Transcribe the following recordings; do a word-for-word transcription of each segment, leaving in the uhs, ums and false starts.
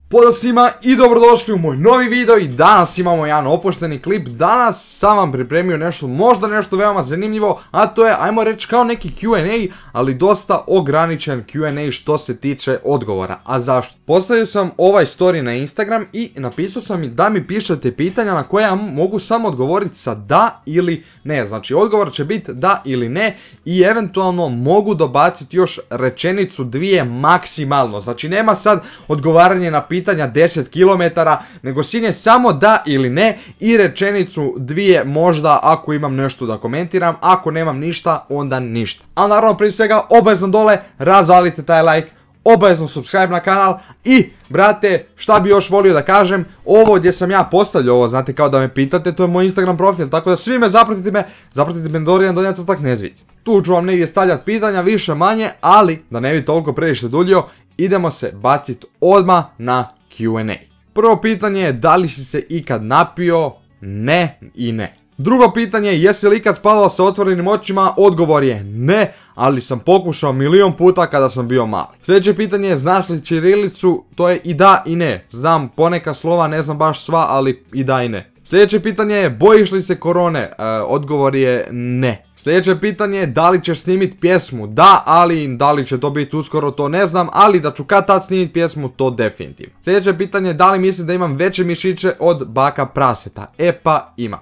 Pozdrav svima i dobrodošli u moj novi video i danas imamo jedan opušteni klip. Danas sam vam pripremio nešto, možda nešto veoma zanimljivo, a to je, ajmo reći, kao neki Q and A, ali dosta ograničen Q and A što se tiče odgovora. A zašto? Postavio sam ovaj story na Instagram i napisao sam mi da mi pišete pitanja na koja mogu samo odgovoriti sa da ili ne. Znači odgovor će biti da ili ne i eventualno mogu dobaciti još rečenicu dvije maksimalno. Znači nema sad odgovaranje na pitanja pitanja deset kilometara, nego sinje samo da ili ne i rečenicu dvije možda ako imam nešto da komentiram, ako nemam ništa onda ništa. A naravno prije svega obavezno dole razvalite taj like, obavezno subscribe na kanal i brate šta bi još volio da kažem, ovo gdje sam ja postavljao ovo, znate kao da me pitate, to je moj Instagram profil, tako da svi me zapratite me, zapratite me Dorijan Donjac tak nezvit. Tu ću vam negdje stavljati pitanja više manje, ali da ne bi toliko previše duljio, idemo se baciti odmah na Q and A. Prvo pitanje je da li si se ikad napio? Ne i ne. Drugo pitanje je jesi li ikad spavao sa otvorenim očima? Odgovor je ne, ali sam pokušao milion puta kada sam bio mali. Sljedeće pitanje je znaš li ćirilicu? To je i da i ne. Znam poneka slova, ne znam baš sva, ali i da i ne. Sljedeće pitanje je bojiš li se korone? E, odgovor je ne. Sljedeće pitanje je da li ćeš snimiti pjesmu? Da, ali da li će to biti uskoro to ne znam, ali da ću kad tad snimiti pjesmu to definitivno. Sljedeće pitanje je da li mislim da imam veće mišiće od baka praseta? E pa imam.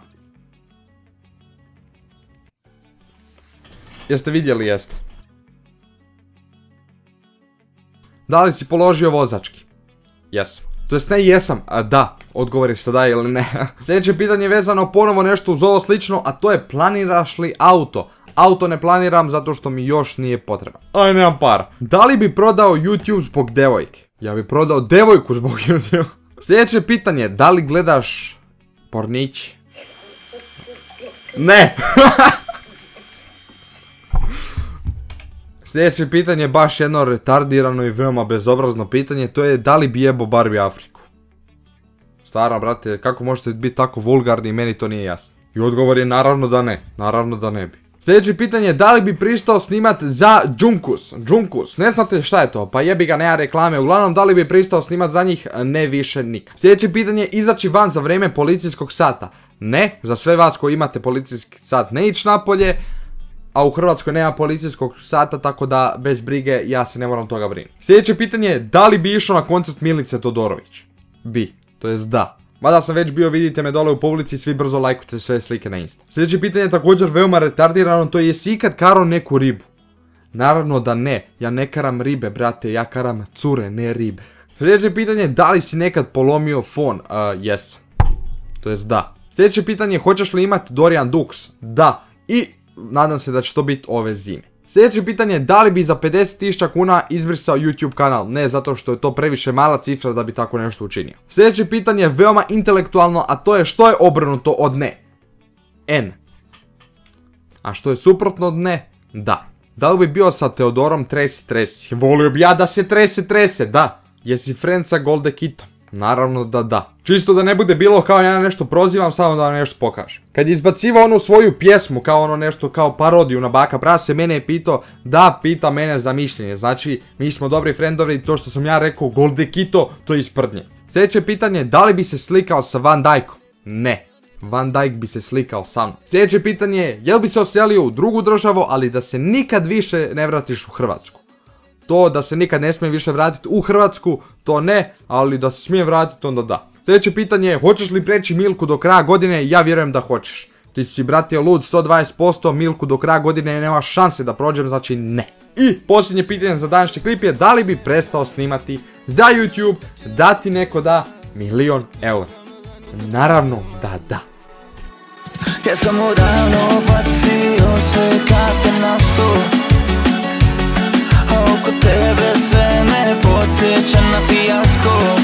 Jeste vidjeli? Jeste. Da li si položio vozački? Jesam. To jest ne jesam, a da, odgovor je sada ili ne. Sljedeće pitanje je vezano ponovo nešto uz ovo slično, a to je planiraš li auto? Auto ne planiram zato što mi još nije potreban. Aj, nemam para. Da li bi prodao YouTube zbog devojke? Ja bi prodao devojku zbog YouTube. Sljedeće pitanje je da li gledaš pornić? Ne. Sljedeće pitanje je baš jedno retardirano i veoma bezobrazno pitanje, to je da li bi jebo Barbie Afriku? Stvarno, brate, kako možete biti tako vulgarni, meni to nije jasno. I odgovor je naravno da ne, naravno da ne bi. Sljedeće pitanje je da li bi pristao snimat za Džunkus? Džunkus, ne znate šta je to, pa jebi ga, nema reklame, uglavnom da li bi pristao snimat za njih? Ne više nikad. Sljedeće pitanje je izaći van za vrijeme policijskog sata? Ne, za sve vas koji imate policijski sat ne ići napolje. A u Hrvatskoj nema policijskog sata, tako da bez brige ja se ne moram toga brinuti. Sljedeće pitanje je da li bi išao na koncert Milice Todorović? Bi, to jest da. Mada sam već bio, vidite me dole u publici, svi brzo lajkujte sve slike na Insta. Sljedeće pitanje je također veoma retardirano, to je jesi ikad karao neku ribu? Naravno da ne, ja ne karam ribe, brate, ja karam cure, ne ribe. Sljedeće pitanje je da li si nekad polomio fon? Uh, yes. To jest da. Sljedeće pitanje je hoćeš li imati Dorijan Dux? Da. I nadam se da će to biti ove zime. Sljedeće pitanje je da li bi za pedeset tisuća kuna izbrisao YouTube kanal? Ne, zato što je to previše mala cifra da bi tako nešto učinio. Sljedeće pitanje je veoma intelektualno, a to je što je obrnuto od ne? N. A što je suprotno od ne? Da. Da li bi bio sa Teodorom tresi tresi? Volio bi ja da se trese trese, da. Jesi friend sa Goldekitom? Naravno da da. Čisto da ne bude bilo kao ja nešto prozivam, samo da vam nešto pokažem. Kad je izbacivao onu svoju pjesmu kao ono nešto kao parodiju na baka prase, mene je pitao da pita mene za mišljenje. Znači mi smo dobri friendovi i to što sam ja rekao Goldekito to je isprdnje. Sljedeće pitanje je da li bi se slikao sa Van Dijkom? Ne. Van Dijk bi se slikao sa mnom. Sljedeće pitanje je jel bi se oselio u drugu državu ali da se nikad više ne vratiš u Hrvatsku? To da se nikad ne smije više vratiti u Hrvatsku, to ne, ali da se smije vratiti onda da. Sljedeće pitanje je hoćeš li preći Milku do kraja godine? Ja vjerujem da hoćeš. Ti si bratio lud sto dvadeset posto, Milku do kraja godine nema šanse da prođem, znači ne. I posljednje pitanje za današnji klip je da li bi prestao snimati za YouTube da ti neko da milion eura? Naravno da da. Ja sam odavno bacio sve karte na stol, a oko tebe sve me podsjeća na fijasko.